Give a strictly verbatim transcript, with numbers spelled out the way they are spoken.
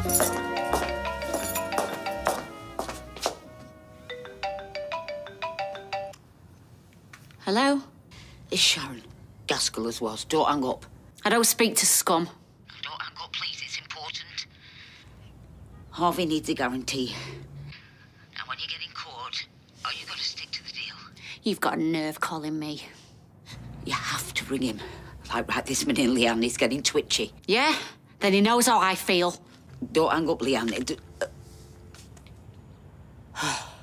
Hello? It's Sharon. Gaskell as was. Don't hang up. I don't speak to scum. Don't hang up, please. It's important. Harvey needs a guarantee. Now, when you get in court, are you going to stick to the deal? You've got a nerve calling me. You have to ring him. Like right this minute, Leanne is getting twitchy. Yeah? Then he knows how I feel. Don't hang up, Leanne. It- uh...